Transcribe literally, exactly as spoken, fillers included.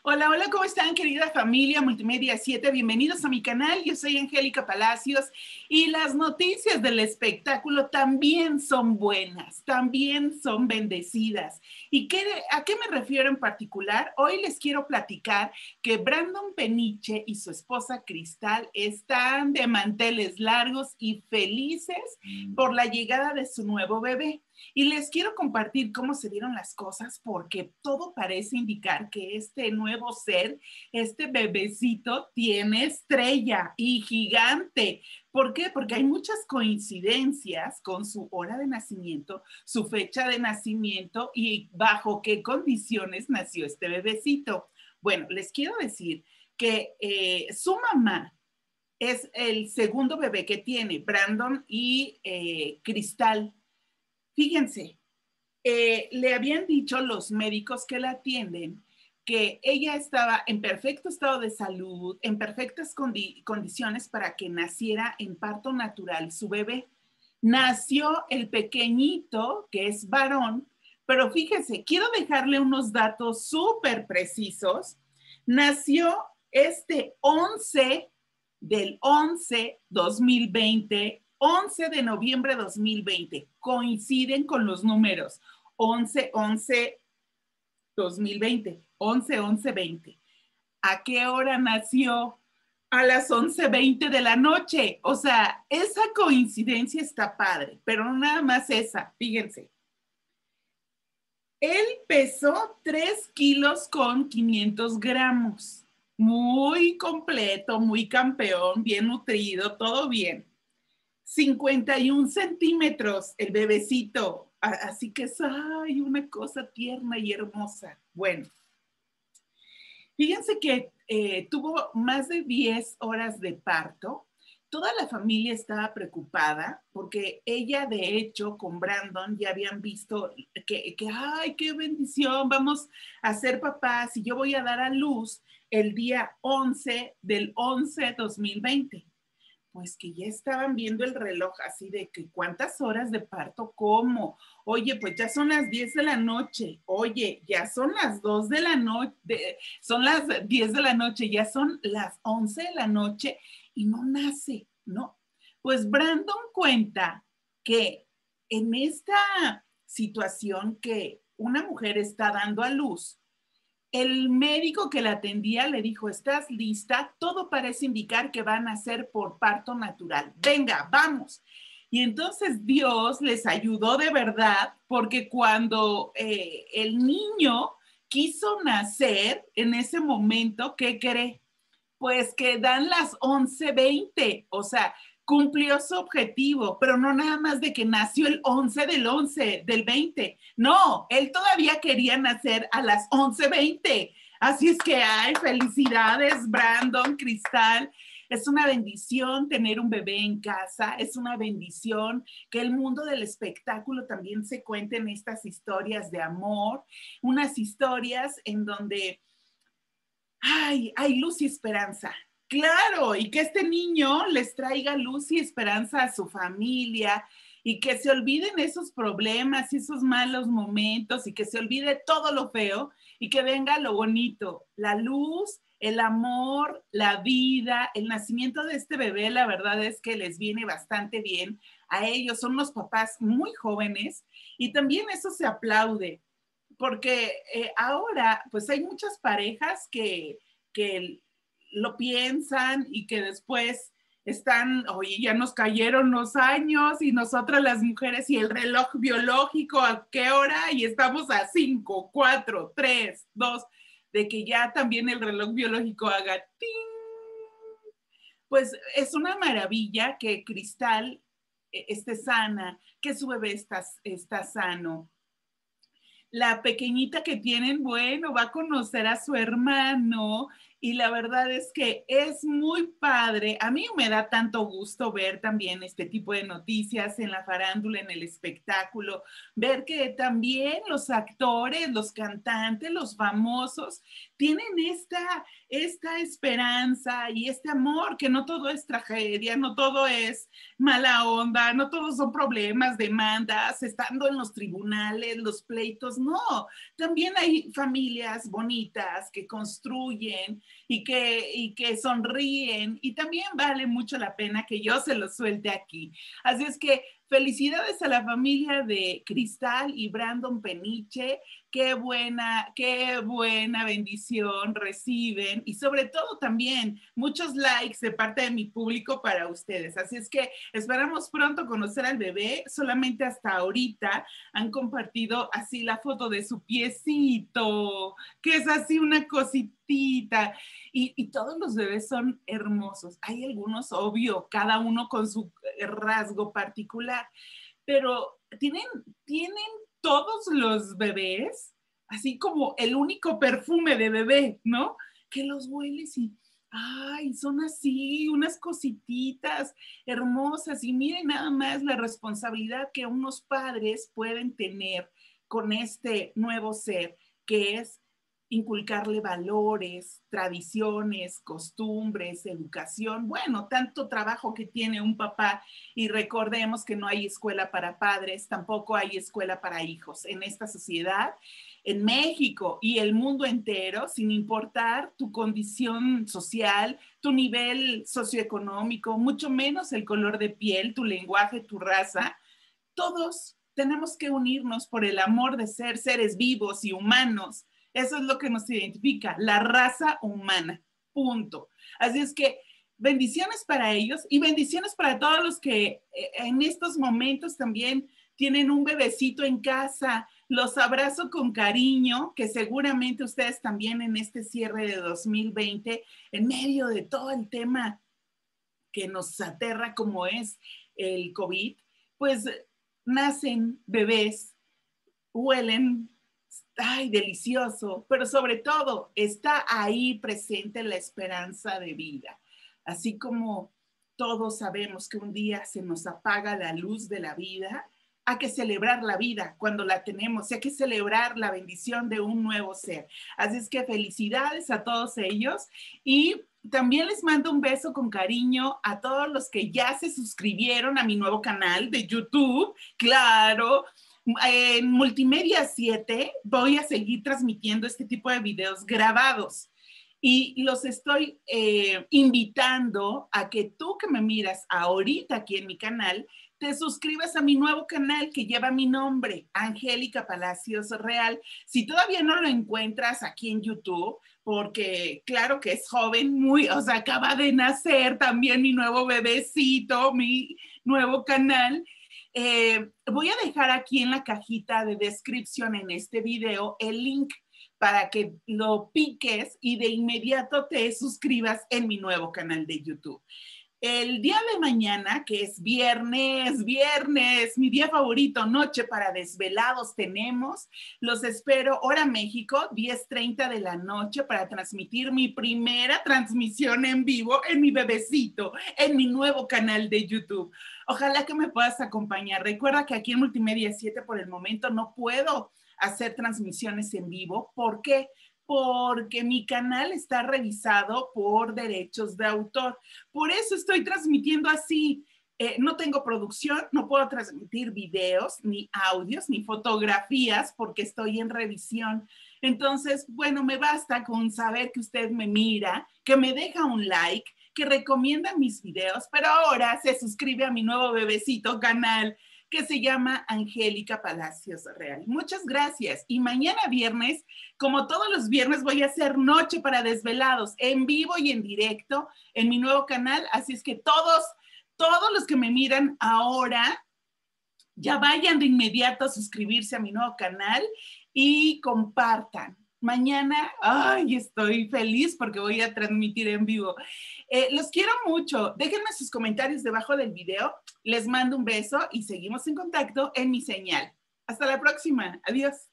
Hola, hola, ¿cómo están, querida familia Multimedia siete? Bienvenidos a mi canal, yo soy Angélica Palacios y las noticias del espectáculo también son buenas, también son bendecidas. ¿Y qué, a qué me refiero en particular? Hoy les quiero platicar que Brandon Peniche y su esposa Cristal están de manteles largos y felices por la llegada de su nuevo bebé. Y les quiero compartir cómo se dieron las cosas porque todo parece indicar que este nuevo ser, este bebecito, tiene estrella y gigante. ¿Por qué? Porque hay muchas coincidencias con su hora de nacimiento, su fecha de nacimiento y bajo qué condiciones nació este bebecito. Bueno, les quiero decir que eh, su mamá es el segundo bebé que tiene, Brandon y eh, Cristal. Fíjense, eh, le habían dicho los médicos que la atienden que ella estaba en perfecto estado de salud, en perfectas condi condiciones para que naciera en parto natural su bebé. Nació el pequeñito, que es varón, pero fíjense, quiero dejarle unos datos súper precisos. Nació este once del once dos mil veinte, once de noviembre dos mil veinte, coinciden con los números once once dos mil veinte, once once veinte. ¿A qué hora nació? A las once veinte de la noche. O sea, esa coincidencia está padre, pero no nada más esa, fíjense. Él pesó tres kilos con quinientos gramos. Muy completo, muy campeón, bien nutrido, todo bien. cincuenta y un centímetros el bebecito, así que es ay, una cosa tierna y hermosa. Bueno, fíjense que eh, tuvo más de diez horas de parto. Toda la familia estaba preocupada porque ella, de hecho, con Brandon ya habían visto que, que ay, qué bendición, vamos a ser papás y yo voy a dar a luz el día once del once dos mil veinte. Pues que ya estaban viendo el reloj así de que cuántas horas de parto, ¿cómo? Oye, pues ya son las diez de la noche, oye, ya son las dos de la noche, son las diez de la noche, ya son las once de la noche y no nace, ¿no? Pues Brandon cuenta que en esta situación que una mujer está dando a luz, el médico que la atendía le dijo, ¿estás lista? Todo parece indicar que van a ser por parto natural. Venga, vamos. Y entonces Dios les ayudó de verdad porque cuando eh, el niño quiso nacer en ese momento, ¿qué cree? Pues que dan las once veinte, o sea, cumplió su objetivo, pero no nada más de que nació el once del once del veinte, no, él todavía quería nacer a las once veinte, así es que ay, felicidades Brandon, Cristal, es una bendición tener un bebé en casa, es una bendición que el mundo del espectáculo también se cuenten estas historias de amor, unas historias en donde ay, hay luz y esperanza. Claro, y que este niño les traiga luz y esperanza a su familia y que se olviden esos problemas y esos malos momentos y que se olvide todo lo feo y que venga lo bonito, la luz, el amor, la vida, el nacimiento de este bebé, la verdad es que les viene bastante bien a ellos, son unos papás muy jóvenes y también eso se aplaude porque eh, ahora pues hay muchas parejas que, que lo piensan y que después están, oye, ya nos cayeron los años y nosotras las mujeres y el reloj biológico, ¿a qué hora? Y estamos a cinco, cuatro, tres, dos, de que ya también el reloj biológico haga ting. Pues es una maravilla que Cristal eh, esté sana, que su bebé está, está sano. La pequeñita que tienen, bueno, va a conocer a su hermano y la verdad es que es muy padre. A mí me da tanto gusto ver también este tipo de noticias en la farándula, en el espectáculo, ver que también los actores, los cantantes, los famosos tienen esta, esta esperanza y este amor, que no todo es tragedia, no todo es mala onda, no todos son problemas, demandas, estando en los tribunales, los pleitos, no, también hay familias bonitas que construyen y que, y que sonríen y también vale mucho la pena que yo se los suelte aquí. Así es que felicidades a la familia de Cristal y Brandon Peniche. Qué buena, qué buena bendición reciben y sobre todo también muchos likes de parte de mi público para ustedes. Así es que esperamos pronto conocer al bebé. Solamente hasta ahorita han compartido así la foto de su piecito, que es así una cositita. Y, y todos los bebés son hermosos. Hay algunos, obvio, cada uno con su rasgo particular, pero tienen, tienen todos los bebés, así como el único perfume de bebé, ¿no? Que los hueles y, ay, son así, unas cosititas hermosas. Y miren nada más la responsabilidad que unos padres pueden tener con este nuevo ser, que es inculcarle valores, tradiciones, costumbres, educación. Bueno, tanto trabajo que tiene un papá y recordemos que no hay escuela para padres, tampoco hay escuela para hijos en esta sociedad, en México y el mundo entero, sin importar tu condición social, tu nivel socioeconómico, mucho menos el color de piel, tu lenguaje, tu raza. Todos tenemos que unirnos por el amor de ser seres vivos y humanos. Eso es lo que nos identifica, la raza humana, punto. Así es que bendiciones para ellos y bendiciones para todos los que en estos momentos también tienen un bebecito en casa. Los abrazo con cariño, que seguramente ustedes también en este cierre de dos mil veinte, en medio de todo el tema que nos aterra como es el COVID, pues nacen bebés, huelen, ay, delicioso, pero sobre todo está ahí presente la esperanza de vida. Así como todos sabemos que un día se nos apaga la luz de la vida, hay que celebrar la vida cuando la tenemos, hay que celebrar la bendición de un nuevo ser. Así es que felicidades a todos ellos y también les mando un beso con cariño a todos los que ya se suscribieron a mi nuevo canal de YouTube, claro. En Multimedia siete voy a seguir transmitiendo este tipo de videos grabados y los estoy eh, invitando a que tú que me miras ahorita aquí en mi canal, te suscribas a mi nuevo canal que lleva mi nombre, Angélica Palacios Real. Si todavía no lo encuentras aquí en YouTube, porque claro que es joven, muy, o sea, acaba de nacer también mi nuevo bebecito, mi nuevo canal. Eh, voy a dejar aquí en la cajita de descripción en este video el link para que lo piques y de inmediato te suscribas en mi nuevo canal de YouTube. El día de mañana, que es viernes, viernes, mi día favorito, noche para desvelados tenemos. Los espero, hora México, diez treinta de la noche para transmitir mi primera transmisión en vivo en mi bebecito, en mi nuevo canal de YouTube. Ojalá que me puedas acompañar. Recuerda que aquí en Multimedia siete por el momento no puedo hacer transmisiones en vivo. ¿Por qué? Porque mi canal está revisado por derechos de autor. Por eso estoy transmitiendo así. Eh, no tengo producción, no puedo transmitir videos, ni audios, ni fotografías porque estoy en revisión. Entonces, bueno, me basta con saber que usted me mira, que me deja un like, que recomienda mis videos, pero ahora se suscribe a mi nuevo bebecito canal que se llama Angélica Palacios Real. Muchas gracias. Y mañana viernes, como todos los viernes, voy a hacer Noche para Desvelados en vivo y en directo en mi nuevo canal. Así es que todos, todos los que me miran ahora, ya vayan de inmediato a suscribirse a mi nuevo canal y compartan. Mañana, ay, estoy feliz porque voy a transmitir en vivo. Eh, los quiero mucho. Déjenme sus comentarios debajo del video. Les mando un beso y seguimos en contacto en mi señal. Hasta la próxima. Adiós.